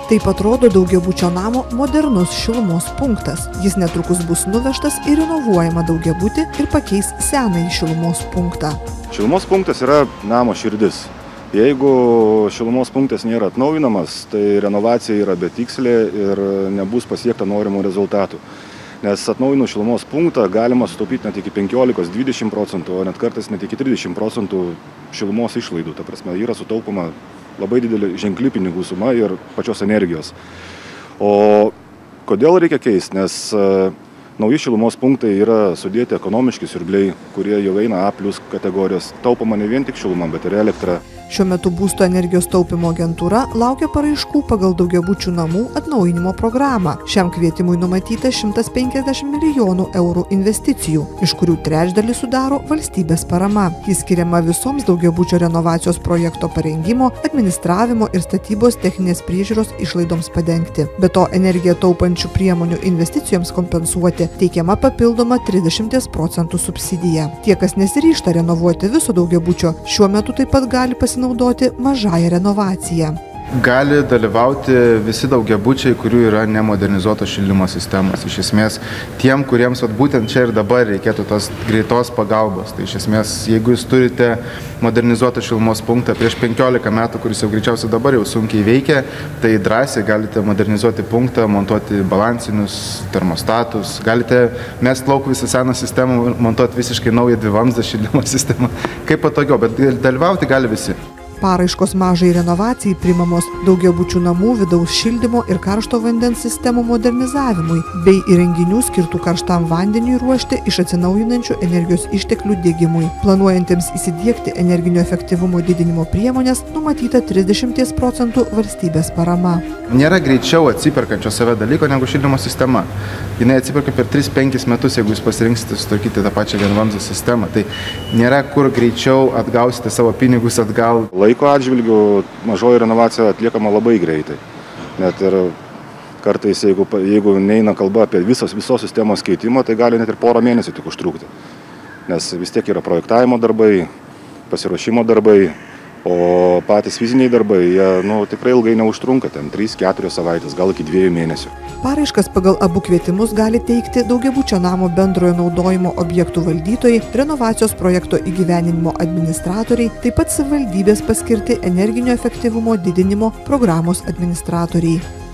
Taip atrodo daugiabučio namo modernus šilumos punktas. Jis netrukus bus nuvežtas į renovuojamą daugiabutį ir pakeis senąjį šilumos punktą. Šilumos punktas yra namo širdis. Jeigu šilumos punktas nėra atnaujinamas, tai renovacija yra betikslė ir nebus pasiekta norimų rezultatų. Nes atnaujinus šilumos punktą galima sutaupyti net iki 15–20%, o net kartais net iki 30% šilumos išlaidų. Ta prasme, yra sutaupoma labai didelė ženkli pinigų suma ir pačios energijos. O kodėl reikia keisti? Nes nauji šilumos punktai yra sudėti ekonomiški siurbliai, kurie jau eina A+ kategorijos. Taupoma ne vien tik šiluma, bet ir elektra. Šiuo metu būsto energijos taupimo agentūra laukia paraiškų pagal daugiabučių namų atnaujinimo programą. Šiam kvietimui numatyta 150 milijonų eurų investicijų, iš kurių trečdalį sudaro valstybės parama. Jis skiriama visoms daugiabučio renovacijos projekto parengimo, administravimo ir statybos techninės priežiūros išlaidoms padengti. Be to, energiją taupančių priemonių investicijoms kompensuoti teikiama papildoma 30% subsidija. Tie, kas nesiryžta renovuoti viso daugiabučio, šiuo metu taip pat gali pasinaudoti mažąją renovaciją. Gali dalyvauti visi daugiabučiai, kurių yra nemodernizuotos šildymo sistemos. Iš esmės, tiem, kuriems būtent čia ir dabar reikėtų tos greitos pagalbos. Tai iš esmės, jeigu jūs turite modernizuotą šilumos punktą prieš 15 metų, kuris jau greičiausiai dabar jau sunkiai veikia, tai drąsiai galite modernizuoti punktą, montuoti balansinius termostatus, galite mest lauk visą seną sistemą, montuoti visiškai naują dvivamzdę šildymo sistemą. Kaip patogiau, bet dalyvauti gali visi. Paraiškos mažai renovacijai priimamos daugiabučių namų vidaus šildymo ir karšto vandens sistemų modernizavimui bei įrenginių skirtų karštam vandeniui ruošti iš atsinaujinančių energijos išteklių diegimui. Planuojantiems įsidiegti energinio efektyvumo didinimo priemonės numatyta 30% valstybės parama. Nėra greičiau atsiperkančio save dalyko negu šildymo sistema. Jinai atsiperka per 3–5 metus, jeigu jūs pasirinksite sutvarkyti tą pačią vienvamzdį sistemą. Tai nėra kur greičiau atgausite savo pinigus atgal. Laiko atžvilgių mažoji renovacija atliekama labai greitai. Net ir kartais, jeigu neina kalba apie visos sistemos keitimą, tai gali net ir porą mėnesių tik užtrukti. Nes vis tiek yra projektavimo darbai, pasiruošimo darbai, o patys fiziniai darbai, jie tikrai ilgai neužtrunka, ten 3–4 savaitės, gal iki 2 mėnesių. Paraiškas pagal abu kvietimus gali teikti daugiabučio namo bendrojo naudojimo objektų valdytojai, renovacijos projekto įgyveninimo administratoriai, taip pat savivaldybės paskirti energinio efektyvumo didinimo programos administratoriai.